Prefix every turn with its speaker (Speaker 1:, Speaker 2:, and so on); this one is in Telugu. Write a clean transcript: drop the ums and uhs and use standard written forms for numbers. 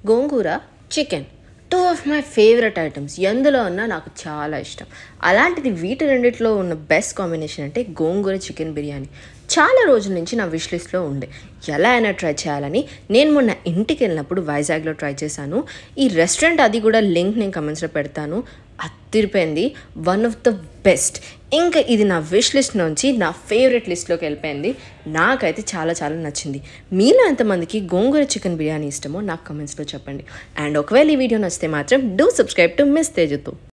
Speaker 1: Gongura, chicken. 2 of my favourite items. ఎందులో ఉన్నా నాకు చాలా ఇష్టం. అలాంటిది వీటి రెండిట్లో ఉన్న బెస్ట్ కాంబినేషన్ అంటే గోంగూర చికెన్ బిర్యానీ. చాలా రోజుల నుంచి నా విష్ లిస్ట్లో ఉండే. ఎలా అయినా ట్రై చేయాలని నేను మొన్న ఇంటికి వెళ్ళినప్పుడు వైజాగ్లో ట్రై చేశాను. ఈ రెస్టారెంట్ అది కూడా లింక్ నేను కమెంట్స్లో పెడతాను. అదిరిపోయింది. One of the best. ఇంకా ఇది నా విష్ లిస్ట్ నుంచి నా ఫేవరెట్ లిస్ట్లోకి వెళ్ళిపోయింది. నాకైతే చాలా చాలా నచ్చింది. మీలో ఎంతమందికి గోంగూర చికెన్ బిర్యానీ ఇష్టమో నాకు కమెంట్స్లో చెప్పండి. అండ్ ఒకవేళ ఈ వీడియో నచ్చితే మాత్రం డూ సబ్స్క్రైబ్ టు మిస్ తేజుతో.